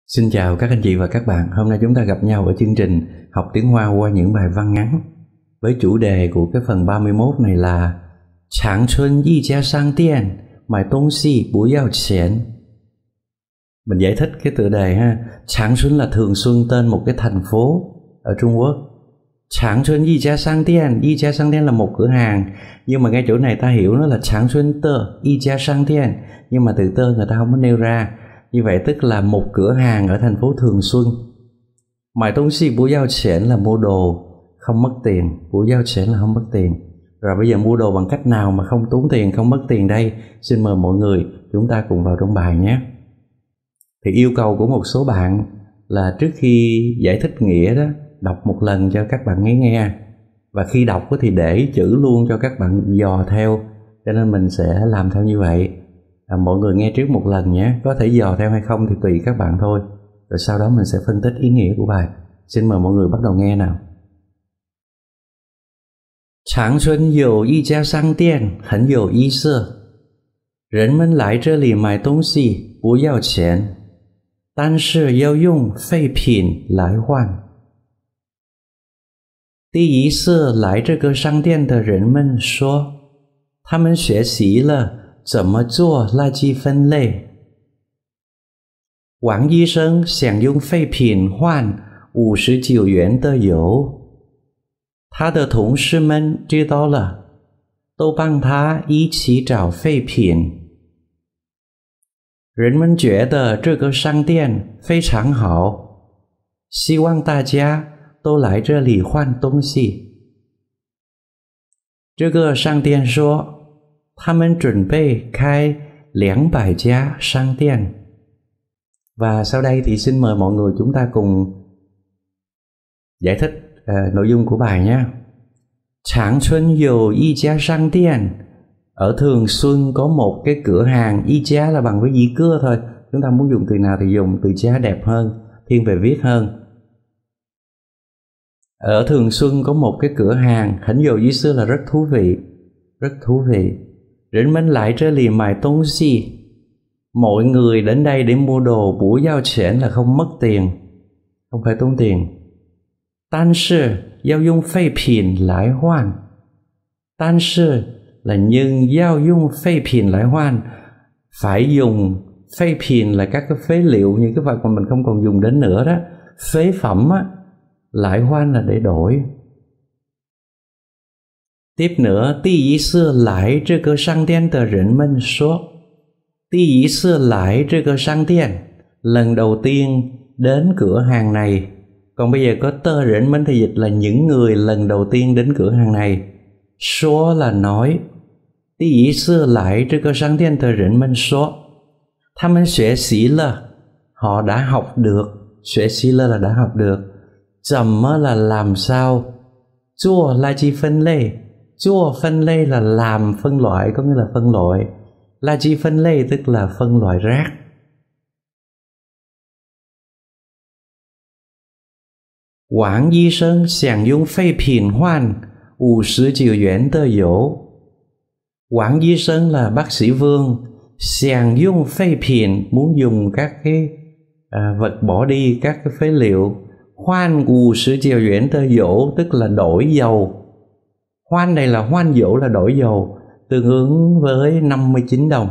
Xin chào các anh chị và các bạn. Hôm nay chúng ta gặp nhau ở chương trình học tiếng Hoa qua những bài văn ngắn với chủ đề của cái phần 31 này là Tráng Xuân y gia sang店,买东西不要钱. Mình giải thích cái tựa đề ha. Tráng Xuân là Thường Xuân, tên một cái thành phố ở Trung Quốc. Tráng Xuân y gia sang店là một cửa hàng, nhưng mà ngay chỗ này ta hiểu nó là Tráng Xuân tơ y gia sang店, nhưng mà từ tơ người ta không có nêu ra. Như vậy tức là một cửa hàng ở thành phố Thường Xuân.买东西不要钱là mua đồ không mất tiền,不要钱là không mất tiền. Rồi bây giờ mua đồ bằng cách nào mà không tốn tiền, không mất tiền đây? Xin mời mọi người chúng ta cùng vào trong bài nhé. Thì yêu cầu của một số bạn là trước khi giải thích nghĩa đó, đọc một lần cho các bạn nghe. Và khi đọc thì để chữ luôn cho các bạn dò theo, cho nên mình sẽ làm theo như vậy. Mọi người nghe trước một lần nhé, có thể dò theo hay không thì tùy các bạn thôi. Rồi sau đó mình sẽ phân tích ý nghĩa của bài. Xin mời mọi người bắt đầu nghe nào. Tráng Xuân有一家商店很有意思，人们来这里买东西不要钱，但是要用废品来换。第一次来这个商店的人们说，他们学习了怎么做垃圾分类。王医生想用废品换59元的油，他的同事们知道了，都帮他一起找废品。人们觉得这个商店非常好，希望大家都来这里换东西。这个商店说，他们准备开200家商店. Và sau đây thì xin mời mọi người chúng ta cùng giải thích nội dung của bài nhé. Tráng Xuân有一家商店. Ở Thường Xuân có một cái cửa hàng. Y gia là bằng với dĩ cưa thôi. Chúng ta muốn dùng từ nào thì dùng từ gia đẹp hơn, thiên về viết hơn. Ở Thường Xuân có một cái cửa hàng. Hẳn dầu ý xưa là rất thú vị. Rất thú vị.人们来这里买东西. Mọi người đến đây để mua đồ. Bủ giao錢là không mất tiền, không phải tốn tiền. 但是要用废品来换. 但是là nhưng 要用废品来换, phải dùng phê phiền là các cái phế liệu, những cái vật mà mình không còn dùng đến nữa đó, phế phẩm á, lại hoan là để đổi. Tiếp nữa, 第一次来这个商店的人们说, 第一次来这个商店, lần đầu tiên đến cửa hàng này. Còn bây giờ có tơ rỉnh mình thì dịch là những người lần đầu tiên đến cửa hàng này. Số là nói. 第一次来这个商店的人们说，他们学习了, họ đã học được. 学习了 là đã học được. 怎么 là làm sao. 做垃圾分类. 做分类 là làm phân loại, có nghĩa là phân loại. 垃圾分类 tức là phân loại rác. Wang y sinh 想用废品换59元的油. Quảng y sinh là bác sĩ Vương. Sàng dùng phê phiền, muốn dùng các cái vật bỏ đi, các cái phế liệu. Hoan 59元的油 tức là đổi dầu. Hoan này là hoan dỗ là đổi dầu, tương ứng với 59 đồng.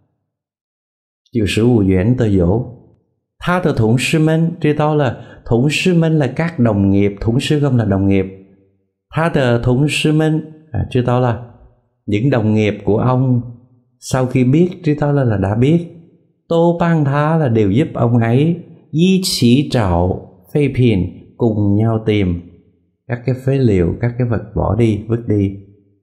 95元的油. 他的同事们知道了, 同事们 là các đồng nghiệp, 同事 không là đồng nghiệp. 他的同事们知道了, những đồng nghiệp của ông sau khi biết,知道là đã biết. 都帮他 là đều giúp ông ấy. 一起找废品, cùng nhau tìm các cái phế liệu, các cái vật bỏ đi, vứt đi.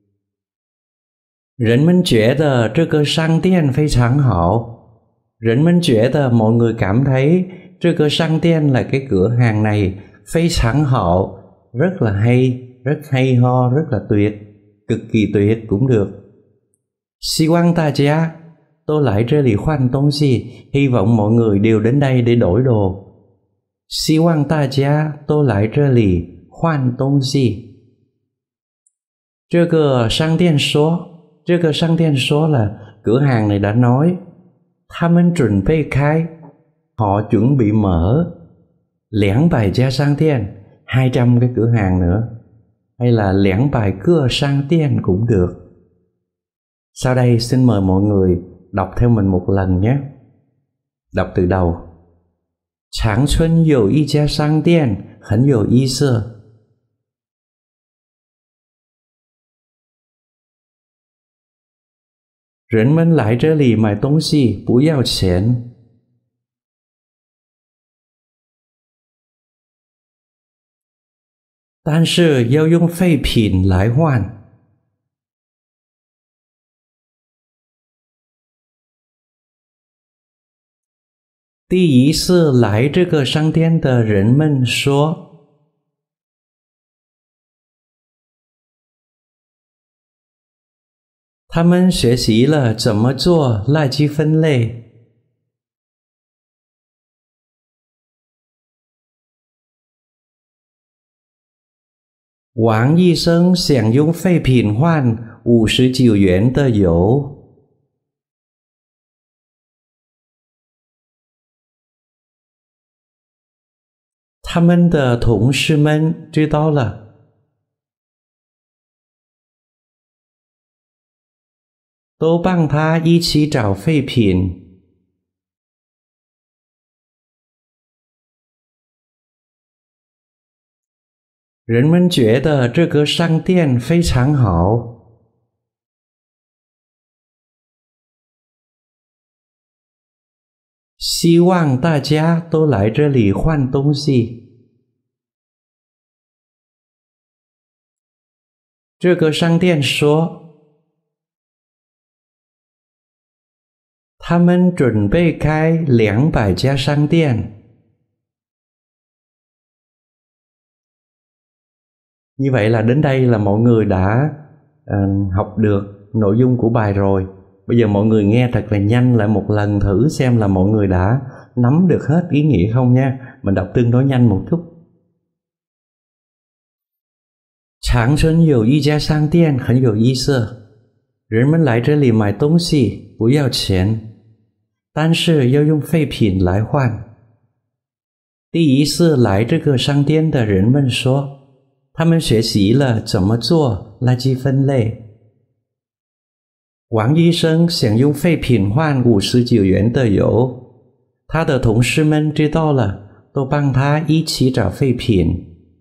人们觉得这个商店非常好. 人们觉得 mọi người cảm thấy, 这个商店 là cái cửa hàng này, 非常好 rất là hay, rất hay ho, rất là tuyệt, cực kỳ tuyệt cũng được. 希望大家都来这里换东西. Hy vọng mọi người đều đến đây để đổi đồ. 希望大家都来这里换东西. 这个商店说, 这个商店说 là cửa hàng này đã nói. 他们准备开 họ chuẩn bị mở 200家商店, 200 cái cửa hàng nữa, hay là 200个商店cũng được. Sau đây xin mời mọi người đọc theo mình một lần nhé. Đọc từ đầu. 长春有一家商店很有意思。人们来这里买东西不要钱。但是要用废品来换。第一次来这个商店的人们说，他们学习了怎么做垃圾分类。王医生想用废品换59元的油。他们的同事们知道了，都帮他一起找废品。人们觉得这个商店非常好，希望大家都来这里换东西。这个商店说，他们准备开200家商店。Như vậy là đến đây là mọi người đã học được nội dung của bài rồi. Bây giờ mọi người nghe thật là nhanh lại một lần thử xem là mọi người đã nắm được hết ý nghĩa không nha. Mình đọc tương đối nhanh một chút. 长春有一家商店很有意思，人们来这里买东西不要钱，但是要用废品来换。第一次来这个商店的人们说，他们学习了怎么做垃圾分类。王医生想用废品换59元的油，他的同事们知道了，都帮他一起找废品。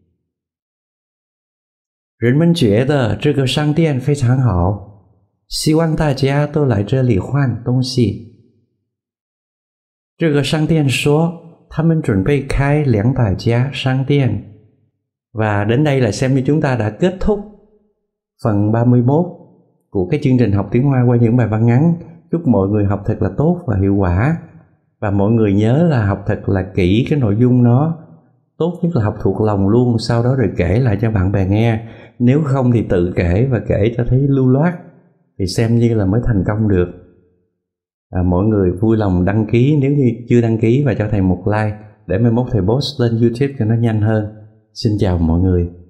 人们觉得这个商店非常好，希望大家都来这里换东西。这个商店说，他们准备开200家商店。Và đến đây là xem như chúng ta đã kết thúc phần 31 của cái chương trình học tiếng Hoa qua những bài văn ngắn. Chúc mọi người học thật là tốt và hiệu quả. Và mọi người nhớ là học thật là kỹ cái nội dung nó. Tốt nhất là học thuộc lòng luôn, sau đó rồi kể lại cho bạn bè nghe. Nếu không thì tự kể và kể cho thấy lưu loát thì xem như là mới thành công được. Mọi người vui lòng đăng ký nếu như chưa đăng ký và cho thầy một like để mai mốt thầy post lên YouTube cho nó nhanh hơn. Xin chào mọi người.